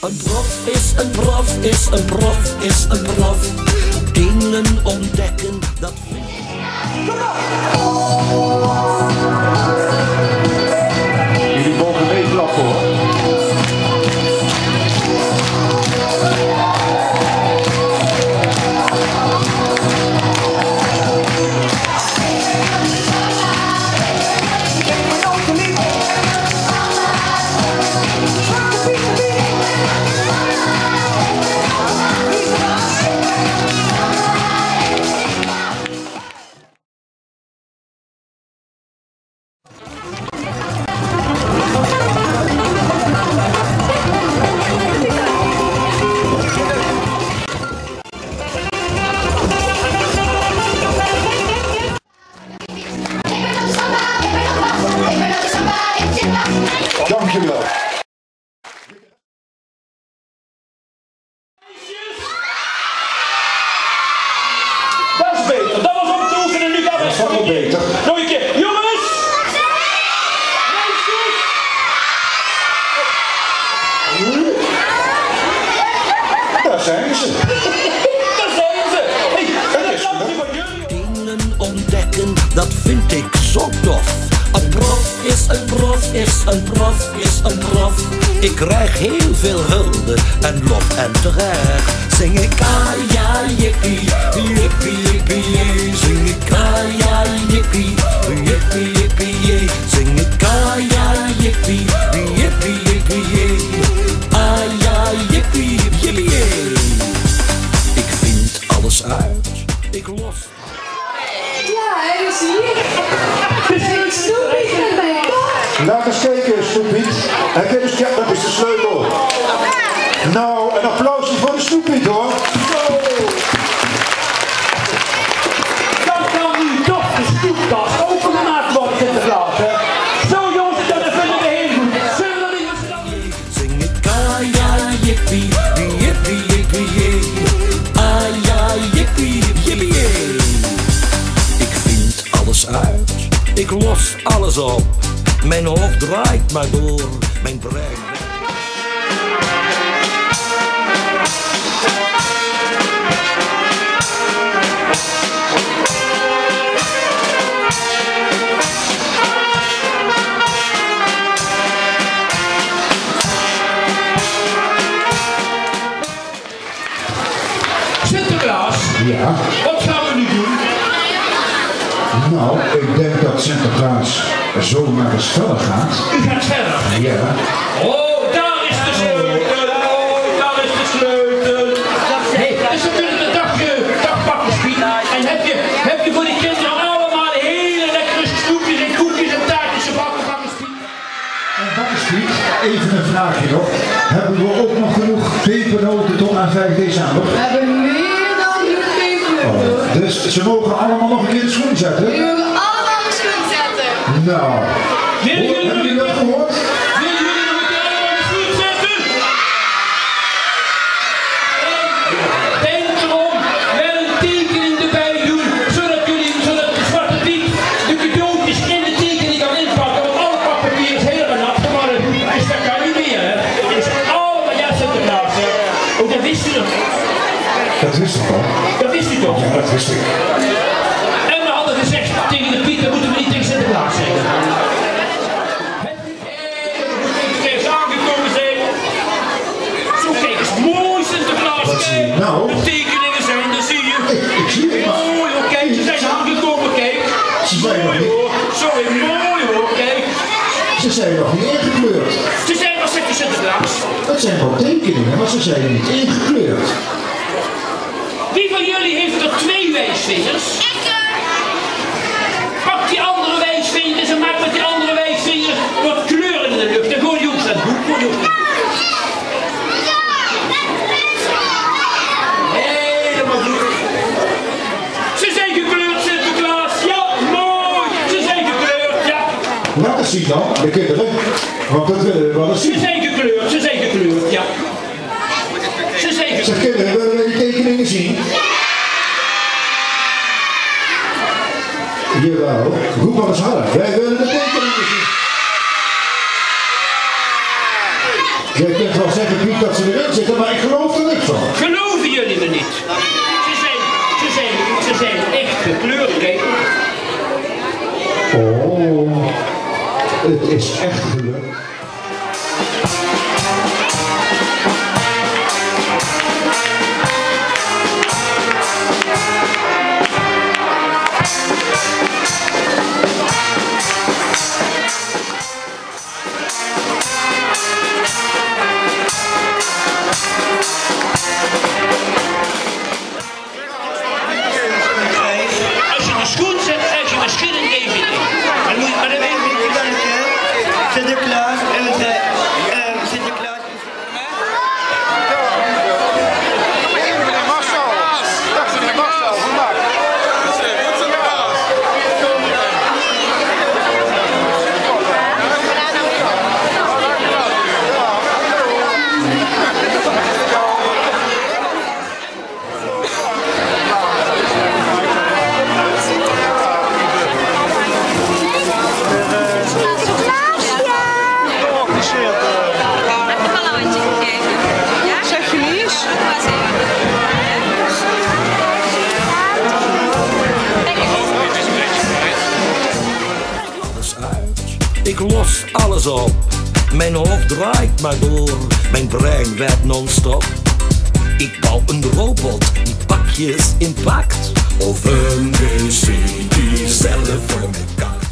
Een prof is een prof, is een prof, is een prof. Dingen ontdekken, dat vind ik. Jullie mogen meeklappen hoor. Dankjewel. Dat is beter. Dat was om te oefenen. Nu gaat het wel beter. Nog een keer. Jongens! Meisjes! Daar zijn ze. Daar zijn ze. Hey, Kijk eens, dat van jullie. Dingen ontdekken, dat vind ik zo tof. Een prof is een prof, is een prof, is een prof. Ik krijg heel veel hulde en lof en terecht. Zing ik ja jippie, jippie jippie jee. Zing ik ja jippie, jippie jippie jee. Zing ik ja jippie, jippie jippie jee. Ja jippie, jippie jee. Ik vind alles uit, ik los. Ja, dat zie je. Snoepie met mijn kop. Laat eens kijken, Snoepie. Heb je dus, ja, dat is de sleutel. Nou, een applausje voor de Snoepie hoor. Dan kan nu toch de snoepkast opengemaakt worden, Sinterklaas. Zo jongens, dat vinden we heel goed. Zullen we niet met Zing ik ja jippie, jippie jippie jee. Ja jippie, jippie jee. Ik vind alles uit, ik los alles op. Mijn hoofd draait maar door, mijn brein. Sinterklaas, Ja. wat gaan we nu doen? Nou, ik denk dat Sinterklaas zo naar de spellen gaat. U gaat verder. Ja. Oh, daar is de sleutel. Oh, daar is de sleutel. Hey, dus we kunnen de dag pakken, Piet. En heb je voor die kinderen allemaal hele lekkere snoepjes en koekjes en taartjes gebakken, Piet? En dat is Piet. Even een vraagje nog. Hebben we ook nog genoeg pepernoten tot aan 5 december? We hebben meer dan genoeg pepernoten. Oh, dus ze mogen allemaal nog een keer de schoen zetten? We mogen allemaal de schoen zetten. Nou, Willen jullie hebben jullie dat gehoord? Willen jullie nog een keer allemaal de schoen zetten? En denk erom, wel een tekening erbij doen, zodat de Zwarte Piet de cadeautjes in de tekening kan inpakken. Want alle pakpapier is helemaal nat geworden. Dus dat kan niet meer, hè. Het is allemaal ja, Sinterklaas, hè. Oh, dat wist u nog. Dat wist ik al. Dat wist u toch? Ja, dat wist ik. En we hadden gezegd tegen de Piet, dat moeten we niet tegen Sinterklaas zeggen. Hey, eens aangekomen zijn. Zo, kijk eens, mooi Sinterklaas. Wat zie je nou? De tekeningen zijn, dat zie je. Ik zie het maar. Mooi hoor, kijk, ze zijn aangekomen, kijk. Ze zijn nog Mooi niet. hoor, sorry, mooi hoor, kijk. Ze zijn nog niet ingekleurd. Ze zijn, wat zegt de Sinterklaas? Het zijn wel tekeningen, maar ze zijn niet ingekleurd. Wie van jullie heeft er 2 wijsvingers? Pak die andere wijsvingers en maak met die andere wijsvingers wat kleuren in de lucht. En gooi die ook naar het boek. Gooi die ook. Helemaal goed. Ze zijn gekleurd, Sinterklaas. Ja, mooi. Ze zijn gekleurd, ja. Laat eens zien dan, de kinderen. Want dat willen we wel eens Ze zien. zijn gekleurd, ja. Ze zijn gekleurd. Zeg kinderen, willen we die tekeningen zien? Jawel, roep maar eens harder. Wij willen de tekeningen zien. Jij kunt bent wel zeggen, Piet, dat ze erin zitten, maar ik geloof er niks van. Geloven jullie me niet? Ze zijn echt gekleurd, kijk. Oh, het is echt gelukt. Als je de schoen zet, krijg je misschien een DVD. Maar dan weet je niet. Sinterklaas en Sinterklaas. Ik los alles op. Mijn hoofd draait maar door. Mijn brein werkt non-stop. Ik bouw een robot die pakjes inpakt. Of een wc die zelf voor me kakt.